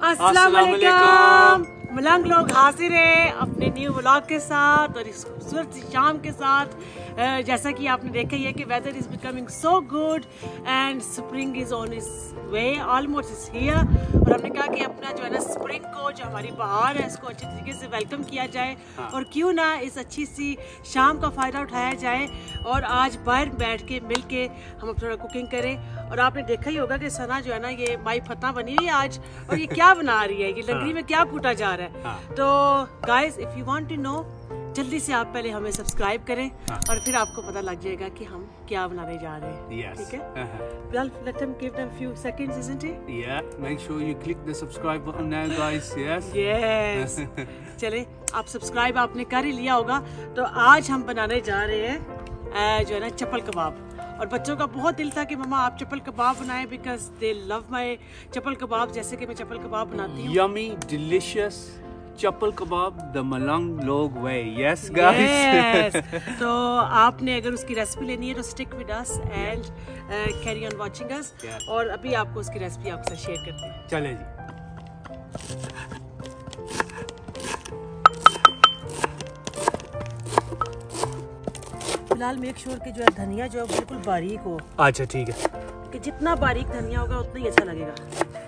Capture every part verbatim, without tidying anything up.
अस्सलाम वालेकुम। मलंग लोग हाजिर हैं अपने न्यू व्लॉग के साथ और इस खूबसूरत शाम के साथ। जैसा कि आपने देखा ही है कि weather is becoming so good and spring is on is way, almost is here. और हमने कहा कि अपना जो है ना स्प्रिंग को, जो हमारी बहार है, इसको अच्छी तरीके से वेलकम किया जाए और क्यों ना इस अच्छी सी शाम का फ़ायदा उठाया जाए और आज बाहर बैठ के मिल के हम थोड़ा कुकिंग करें। और आपने देखा ही होगा कि सना जो है ना ये माई फतह बनी हुई है आज, और ये क्या बना रही है, ये लकड़ी में क्या कूटा जा रहा है। हाँ। तो guys if you want to know, जल्दी से आप पहले हमें सब्सक्राइब करें। हाँ। और फिर आपको पता लग जाएगा कि हम क्या बनाने जा रहे हैं। yes. ठीक है? uh-huh. Well, let them give them few seconds, isn't it? Yeah. Make sure you click the subscribe button now, guys. Yes. Yes. चले, आप सब्सक्राइब आपने कर ही लिया होगा। तो आज हम बनाने जा रहे हैं जो है ना चप्पल कबाब। और बच्चों का बहुत दिल था कि मम्मा आप चप्पल कबाब बनाएं, बिकॉज दे लव माई चप्पल कबाब, जैसे कि मैं चप्पल कबाब बनाती हूँ। Yummy, delicious chapli kebab the Malang लोग वे। Yes guys. तो आपने अगर उसकी रेसिपी लेनी है तो stick with us and carry on watching us. और अभी आपको उसकी रेसिपी आपके साथ शेयर करते हैं। चले जी। फिलहाल मेक श्योर कि जो है धनिया जो है बिल्कुल बारीक हो। अच्छा ठीक है, कि जितना बारीक धनिया होगा उतना ही अच्छा लगेगा।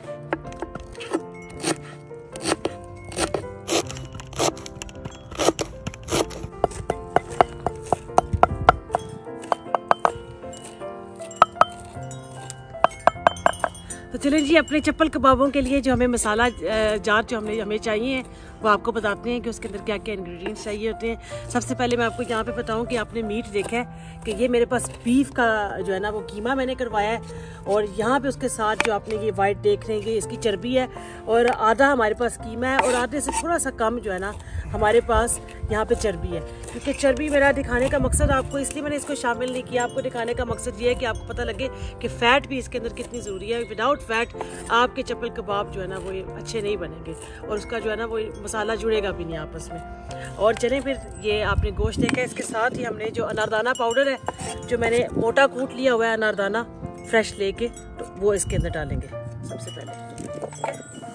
तो चलें जी, अपने चप्पल कबाबों के लिए जो हमें मसाला जार जो हमें हमें चाहिए वो आपको बताते हैं कि उसके अंदर क्या क्या इंग्रेडिएंट्स चाहिए होते हैं। सबसे पहले मैं आपको यहाँ पे बताऊँ कि आपने मीट देखा है कि ये मेरे पास बीफ का जो है ना वो कीमा मैंने करवाया है। और यहाँ पे उसके साथ जो आपने ये वाइट देख रहे हैं ये इसकी चर्बी है, और आधा हमारे पास कीमा है और आधे से थोड़ा सा कम जो है ना हमारे पास यहाँ पे चर्बी है। क्योंकि चर्बी मेरा दिखाने का मकसद आपको, इसलिए मैंने इसको शामिल नहीं किया। आपको दिखाने का मकसद ये है कि आपको पता लगे कि फ़ैट भी इसके अंदर कितनी ज़रूरी है। विदाउट फैट आपके चप्पल कबाब जो है ना वो अच्छे नहीं बनेंगे और उसका जो है ना वो मसाला जुड़ेगा भी नहीं आपस में। और चलें फिर, ये आपने गोश्त देखा है, इसके साथ ही हमने जो अनारदाना पाउडर है जो मैंने मोटा कूट लिया हुआ है अनारदाना फ्रेश लेके, तो वो इसके अंदर डालेंगे सबसे पहले।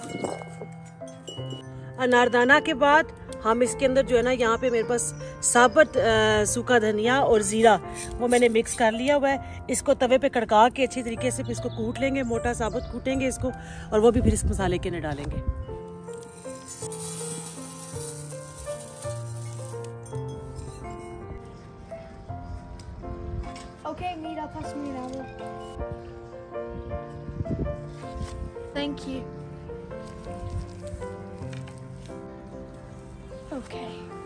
अनारदाना के बाद हम इसके अंदर जो है ना यहाँ पे मेरे पास साबुत सूखा धनिया और ज़ीरा वो मैंने मिक्स कर लिया हुआ है। इसको तवे पे कड़का के अच्छी तरीके से इसको कूट लेंगे, मोटा साबुत कूटेंगे इसको, और वो भी फिर इस मसाले के अंदर डालेंगे। Okay, Mira, pass me that. Thank you. Okay.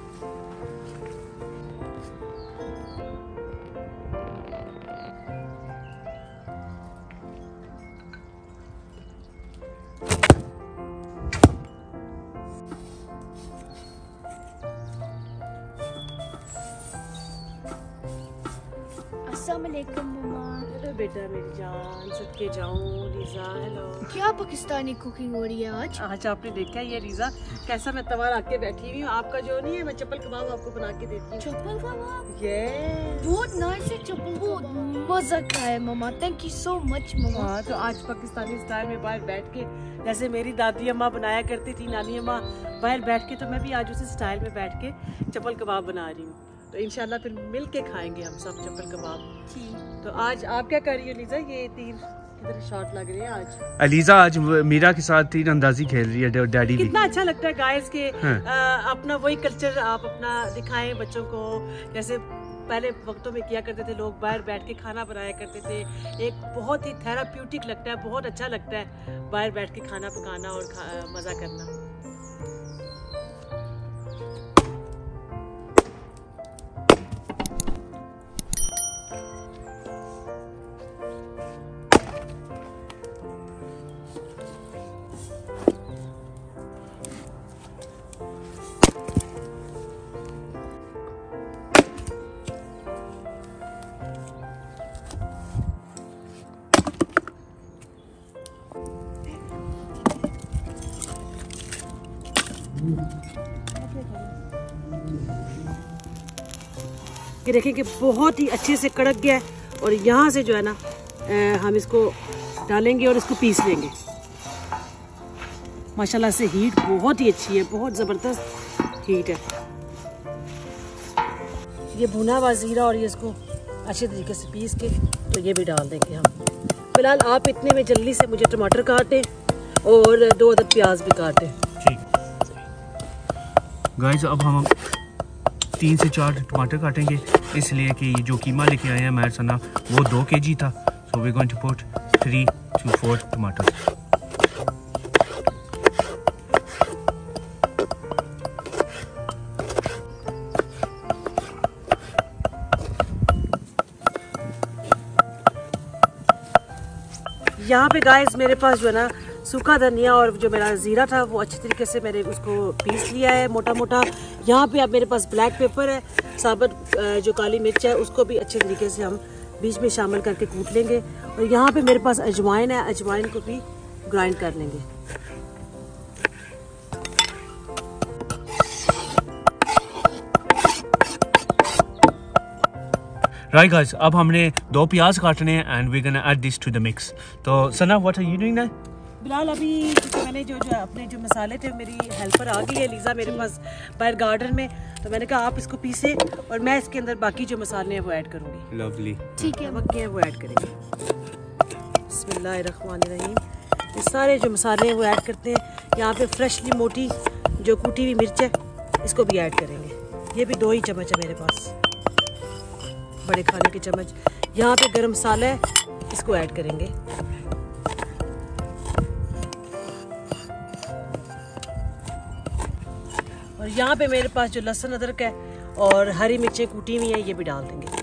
अस्सलामुअलैकुम मम्मा। हेलो बेटा मेरी जान, सदके जाऊं। रीज़ा हेलो। क्या पाकिस्तानी कुकिंग हो रही है आज? आज आपने देखा ये रीज़ा कैसा मैं तवा रख के बैठी हुई हूँ। आपका जो नहीं है, मैं चप्पल कबाब आपको बना के देती हूँ। चप्पल कबाब? ये बहुत नाइस है चप्पल, बहुत मजा का है mama. Thank you so much mama. हाँ, तो आज पाकिस्तानी स्टाइल में बाहर बैठ के, जैसे मेरी दादी अम्मा बनाया करती थी, नानी अम्मा बाहर बैठ के, तो मैं भी आज उसी स्टाइल में बैठ के चप्पल कबाब बना रही हूँ। तो इंशाल्लाह फिर मिल के खाएंगे हम सब चप्पल कबाब। तो आज आप क्या कर रही हो लीजा? ये तीन किधर शॉट लग रहे हैं आज। अलीजा आज मीरा के साथ तीर अंदाजी खेल रही है डैडी। कितना अच्छा लगता है गाइस के हाँ। आ, अपना वही कल्चर आप अपना दिखाएं बच्चों को। जैसे पहले वक्तों में किया करते थे लोग, बाहर बैठ के खाना बनाया करते थे। एक बहुत ही थेराप्यूटिक लगता है, बहुत अच्छा लगता है बाहर बैठ के खाना पकाना और मजा करना। ये देखें कि बहुत ही अच्छे से कड़क गया है। और यहाँ से जो है ना हम इसको डालेंगे और इसको पीस लेंगे। माशाल्लाह से हीट बहुत ही अच्छी है, बहुत ज़बरदस्त हीट है। ये भुना हुआ ज़ीरा और ये इसको अच्छे तरीके से पीस के तो ये भी डाल देंगे हम। फिलहाल आप इतने में जल्दी से मुझे टमाटर काटें और दो अदद प्याज भी काटें। ठीक गाइस, अब हम तीन से चार टमाटर काटेंगे, इसलिए कि जो कीमा लेके आए हैं मेहर सना वो दो केजी था, so we going to put three to four टमाटर। यहाँ पे गाइस मेरे पास जो है ना सूखा धनिया और जो मेरा ज़ीरा था वो अच्छी तरीके से मैंने उसको पीस लिया है मोटा मोटा। यहाँ पे अब मेरे पास ब्लैक पेपर है, साबुत जो काली मिर्च है उसको भी अच्छे तरीके से हम बीच में शामिल करके कूट लेंगे। और यहाँ पे मेरे पास अजवाइन है, अजवाइन को भी ग्राइंड कर लेंगे। राइट गाइस, अब हमने दो प्याज काटने हैं and we gonna add this to the mix. तो Sana what are you doing now? Bilal अभी क्योंकि मैंने जो जो अपने जो मसाले थे, मेरी हेल्पर आ गई है लीजा मेरे पास बाहर गार्डन में, तो मैंने कहा आप इसको पीसे और मैं इसके अंदर बाकी जो मसाले हैं वो ऐड करूँगी। लवली, ठीक है, नमक हैं वो ऐड करेंगे। बिस्मिल्लाहिर्रहमानिर्रहीम। ये सारे जो मसाले हैं वो ऐड करते हैं। यहाँ पे फ्रेशली मोटी जो कूटी हुई मिर्च है इसको भी ऐड करेंगे। ये भी दो ही चम्मच है मेरे पास, बड़े खाने के चम्मच। यहाँ पे गरम मसाला है, इसको ऐड करेंगे। और यहाँ पे मेरे पास जो लहसुन अदरक है और हरी मिर्चें कूटी हुई हैं ये भी डाल देंगे।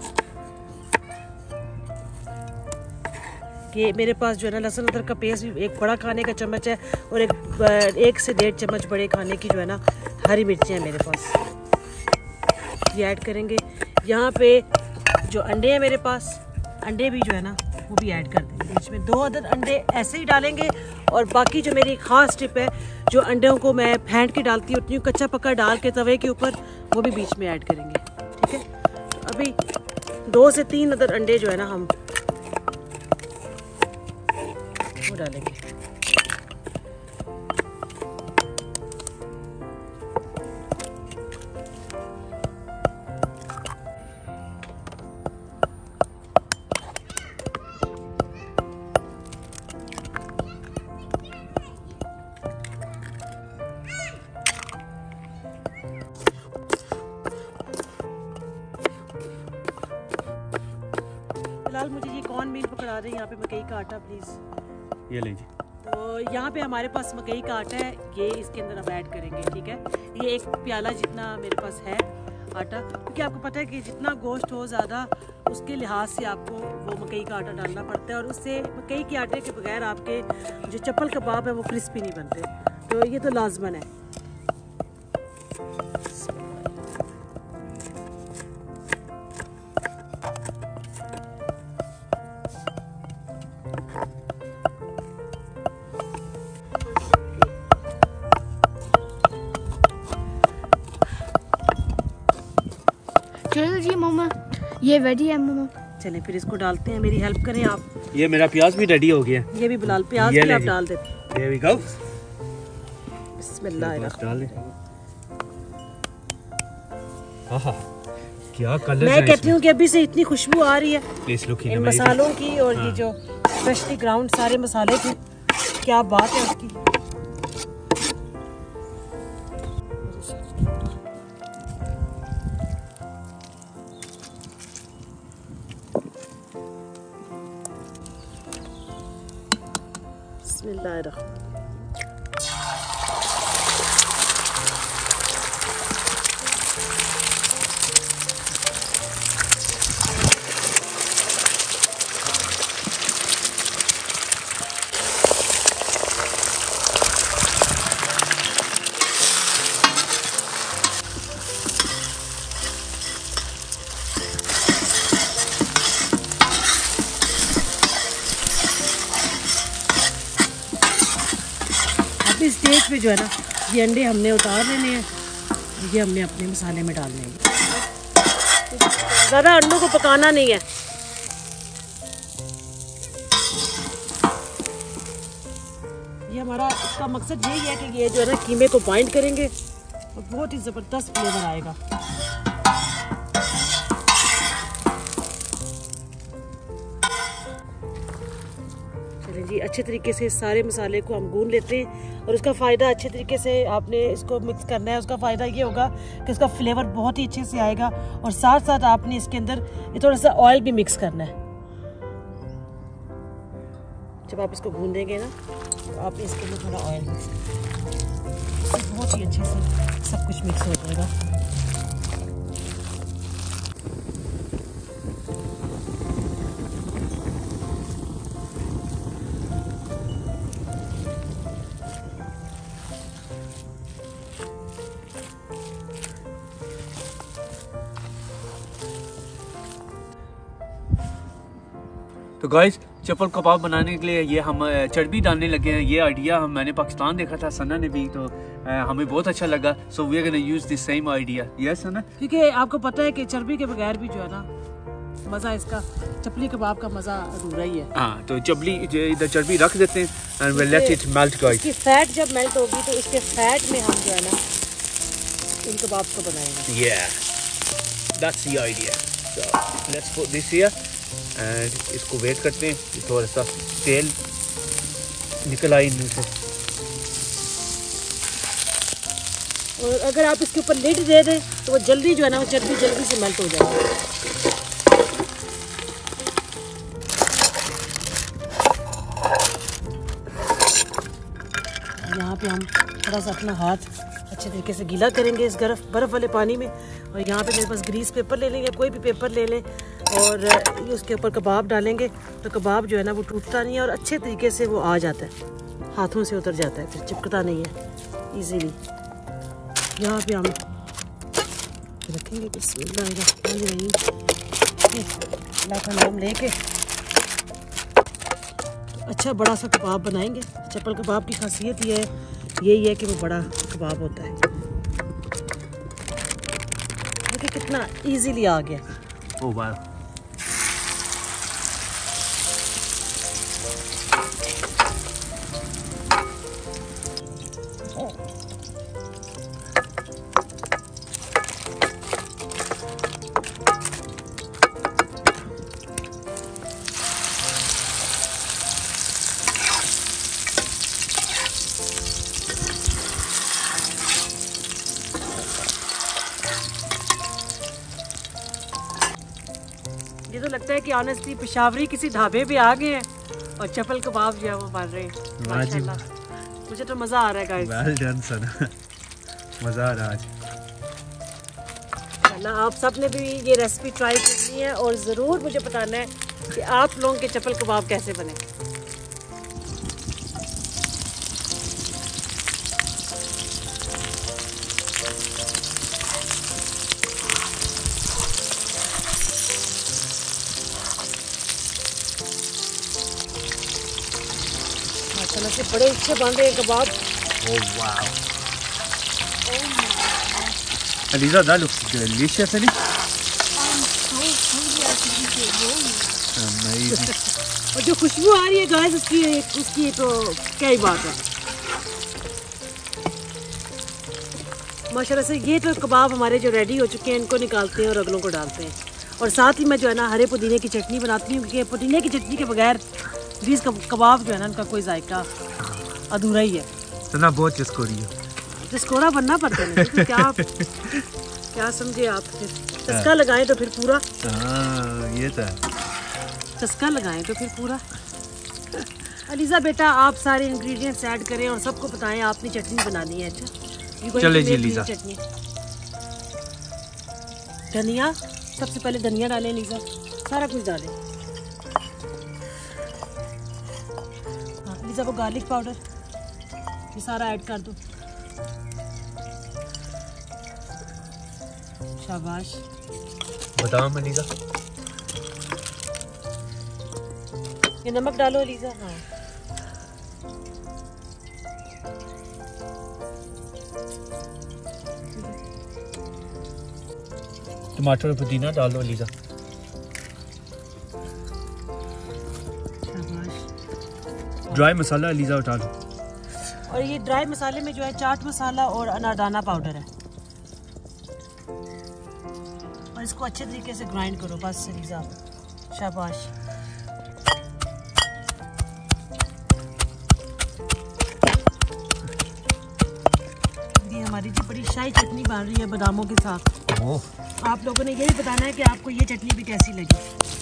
कि मेरे पास जो है ना लहसुन अदरक का पेस्ट भी एक बड़ा खाने का चम्मच है और एक एक से डेढ़ चम्मच बड़े खाने की जो है ना हरी मिर्चें हैं मेरे पास, ये ऐड करेंगे। यहाँ पे जो अंडे हैं मेरे पास, अंडे भी जो है ना वो भी ऐड कर देंगे बीच में। दो अदद अंडे ऐसे ही डालेंगे और बाकी जो मेरी खास टिप है, जो अंडों को मैं फेंट के डालती हूँ उतनी कच्चा पक्का डाल के तवे के ऊपर, वो भी बीच में ऐड करेंगे। ठीक है, तो अभी दो से तीन अदद अंडे जो है ना हम वो डालेंगे। फिलहाल मुझे ये कॉर्न मील पकड़ा दें, यहाँ पे मकई का आटा प्लीज़। ये लीजिए। तो यहाँ पे हमारे पास मकई का आटा है, ये इसके अंदर हम ऐड करेंगे। ठीक है, ये एक प्याला जितना मेरे पास है आटा, क्योंकि आपको पता है कि जितना गोश्त हो ज़्यादा उसके लिहाज से आपको वो मकई का आटा डालना पड़ता है, और उससे मकई के आटे के बगैर आपके जो चप्पल कबाब है वो क्रिस्पी नहीं बनते, तो ये तो लाजमन है। चलो जी मम्मा, ये रेडी है मम्मा। चलें फिर इसको डालते हैं, मेरी हेल्प करें आप। ये मेरा प्याज भी रेडी हो गया। ये भी बिलाल प्याज भी आप डाल देते। There we go. बिस्मिल्लाह डाल दे। आहा, क्या कलर मैं कहती हूँ कि अभी से इतनी खुशबू आ रही है प्लीज लुक इन मसालों की, और ये जो फ्रेशली ग्राउंड सारे मसाले थे, क्या बात है उसकी। बिस्मिल्लाहिर्रहमानिर्रहीम। इस स्टेज पे जो है ना ये अंडे हमने उतार लेने हैं, ये हमने अपने मसाले में डालने हैं। ज़्यादा अंडों को पकाना नहीं है। ये हमारा हमारा इसका मकसद यही है कि ये जो है ना कीमे को बाइंड करेंगे और बहुत ही ज़बरदस्त फ्लेवर आएगा। चलिए जी, अच्छे तरीके से सारे मसाले को हम गूंद लेते हैं और उसका फ़ायदा अच्छे तरीके से आपने इसको मिक्स करना है। उसका फ़ायदा ये होगा कि उसका फ्लेवर बहुत ही अच्छे से आएगा और साथ साथ आपने इसके अंदर ये थोड़ा सा ऑयल भी मिक्स करना है। जब आप इसको भूनेंगे ना तो आप इसके अंदर थोड़ा ऑयल मिक्स करें, बहुत ही अच्छे से सब कुछ मिक्स हो जाएगा। तो गाइस, चप्पल कबाब बनाने के लिए ये हम चर्बी डालने लगे हैं। ये आइडिया हम मैंने पाकिस्तान देखा था, सना ने भी, तो हमें बहुत अच्छा लगा। So we are gonna use this same idea. Yes Sana, क्योंकि आपको पता है कि चर्बी के बगैर भी जो है ना मज़ा, इसका चपली कबाब का मज़ा अधूरा ही है। हाँ, तो चपली इधर चर्बी रख देते हैं and we let it melt guys. इसकी फैट जब मेल्ट होगी तो इसके फैट में हम जो है ना इन कबाब को बनाएंगे। Yeah, that's the idea. So let's put this here and इसको वेट करते हैं थोड़ा सा तेल निकल आए इनमें से। और अगर आप इसके ऊपर लिड दे दें तो वो जल्दी जो है ना वो चर्बी जल्दी से मेल्ट हो जाएगी। यहाँ पे हम थोड़ा सा अपना हाथ अच्छे तरीके से गीला करेंगे इस बर्फ बर्फ़ वाले पानी में। और यहाँ पे मेरे पास ग्रीस पेपर ले लेंगे, कोई भी पेपर ले लें और उसके ऊपर कबाब डालेंगे तो कबाब जो है ना वो टूटता नहीं है और अच्छे तरीके से वो आ जाता है, हाथों से उतर जाता है, फिर चिपकता नहीं है इजीली। यहाँ पे हम रखेंगे बिस्मिल्लाहिर्रहमानिर्रहीम का नाम लेके तो अच्छा बड़ा सा कबाब बनाएंगे। चप्पल कबाब की खासियत ये है यही है कि वो बड़ा कबाब होता है। देखिए कितना इजीली आ गया। ओह वाह, ये तो लगता है कि ऑनेस्टली पेशावरी किसी ढाबे पे आ गए हैं और चप्पल कबाब जो है वो बन रहे हैं। माशाल्लाह, मुझे तो मज़ा आ रहा है गाइस। वेल डन सना, मज़ा आ रहा है आज। अल्लाह, आप सब ने भी ये रेसिपी ट्राई करनी है और ज़रूर मुझे बताना है कि आप लोगों के चप्पल कबाब कैसे बने। माशाल्लाह से बड़े अच्छे बन रहे हैं कबाब। Oh wow, Aliza, that looks delicious, isn't it? Amazing. और जो खुशबू आ रही है गाइस उसकी उसकी तो क्या ही बात है। माशाल्लाह से ये तो कबाब हमारे जो रेडी हो चुके हैं इनको निकालते हैं और अगलों को डालते हैं। और साथ ही मैं जो है ना हरे पुदीने की चटनी बनाती हूँ क्योंकि पुदीने की चटनी के बगैर बीस कबाब जो है ना उनका कोई जायका अधूरा ही है। तो ना बहुत चस्कोरी है, चस्कोरा बनना पड़ता है ना, तो क्या क्या समझे आप, फिर चस्का लगाएं तो फिर पूरा। हाँ, ये तो चस्का लगाएं तो फिर पूरा। अलीज़ा बेटा, आप सारे इंग्रेडिएंट्स ऐड करें और सबको बताएं आपने चटनी बनानी है। अच्छा चले जी लीजा। चटनी, धनिया, सबसे पहले धनिया डालें लीजा, सारा कुछ डालें। हाँ लीजा, वो गार्लिक पाउडर ये सारा ऐड कर दो। शाबाश। बादाम अलीजा, ये नमक डालो अलीजा। हाँ टमाटर और पुदीना डालो अलीजा। शाबाश। ड्राई मसाला अलीजा उठा लो। और ये ड्राई मसाले में जो है चाट मसाला और अनारदाना पाउडर है। और इसको अच्छे तरीके से ग्राइंड करो बस रीज़ा, शाबाश। ये हमारी जी बड़ी शाही चटनी बन रही है बादामों के साथ। आप लोगों ने ये भी बताना है कि आपको ये चटनी भी कैसी लगी।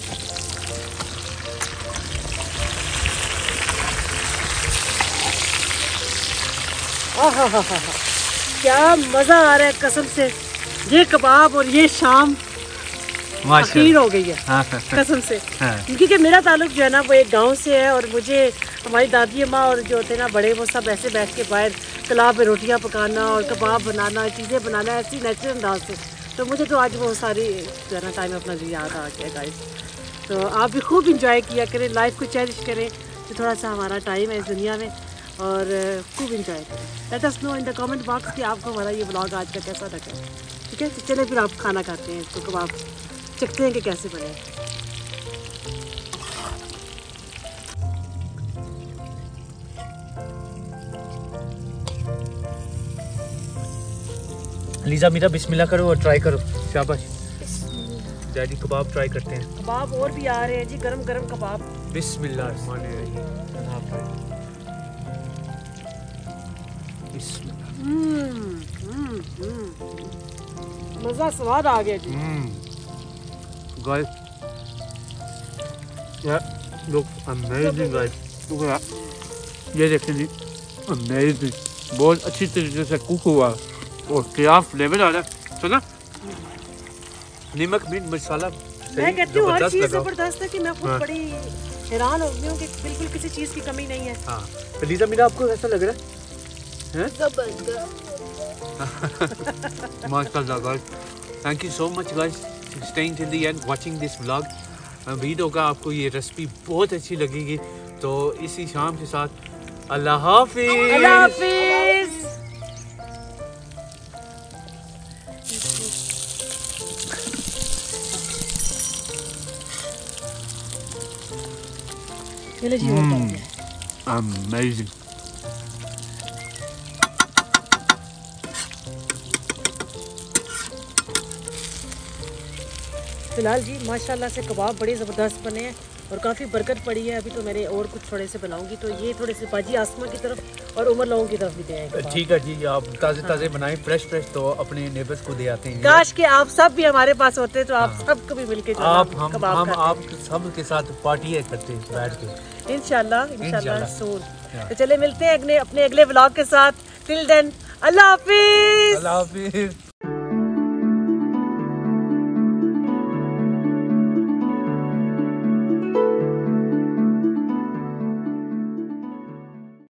आहा हा हा, क्या मज़ा आ रहा है कसम से। ये कबाब और ये शाम आखिर हो गई है कसम से। क्योंकि मेरा ताल्लुक जो है ना वो एक गांव से है और मुझे हमारी दादी अम्मा और जो होते ना बड़े वो सब ऐसे बैठ के बाहर तालाब में रोटियां पकाना और कबाब बनाना, चीज़ें बनाना ऐसी नेचुरल अंदाज से, तो मुझे तो आज वो सारी जो है ना टाइम अपना जो याद आ गया गाइस। तो आप भी खूब इंजॉय किया करें, लाइफ को चेरिश करें, जो थोड़ा सा हमारा टाइम है इस दुनिया में, और खूब इंजॉय करें। Let us know in the comment box कि आपको हमारा ये ब्लॉग आज का कैसा लगा। ठीक है, तो चले फिर आप खाना खाते हैं, इसको कबाब चखते हैं कि कैसे बने। लीजा मीरा बिस्मिल्लाह करो और ट्राई करो, शाबाश। डैडी कबाब ट्राई करते हैं। कबाब और भी आ रहे हैं जी, गरम गरम कबाब। बिस्मिल्लाह रहमान रहीम। मज़ा स्वाद आ गया जी। गाइस यार लुक अमेजिंग गाइस, ये देखिए जी, अमेजिंग, बहुत अच्छी तरीके से कुक हुआ और क्या फ्लेवर आ रहा है। सुना, नमक मिर्च मसाला मैं कहती हूँ हर चीज़ जबरदस्त है कि मैं खुद बड़ी हैरान हो गई हूँ कि बिल्कुल किसी चीज़ की कमी नहीं है। हाँ, तो लीजा मीरा आपको कैसा लग रहा है? माशाल्लाह guys, thank you so much guys staying till the end watching this vlog. उम्मीद होगा आपको ये रेसिपी बहुत अच्छी लगेगी। तो इसी शाम के साथ अल्लाह हाफिज़। अल्लाह हाफिज़। अमेजिंग। फिलहाल जी माशाल्लाह से कबाब बड़े ज़बरदस्त बने हैं और काफ़ी बरकत पड़ी है। अभी तो मैंने और कुछ थोड़े से बनाऊंगी, तो ये थोड़े से बाजी आसमा की तरफ और उमर लोगों की तरफ भी दें। ठीक है जी, आप ताज़े ताज़े बनाएं, फ्रेश फ्रेश, तो अपने नेबर्स को दे आते हैं। काश के आप सब भी हमारे पास होते तो आप सबको भी मिलके आप हम हम आप सब के साथ पार्टी करते हैं बैठ के, इंशाल्लाह इंशाल्लाह सून। तो चले मिलते हैं अगले अपने अगले व्लॉग के साथ। टिल देन अल्लाह हाफिज़। अल्लाह हाफिज़।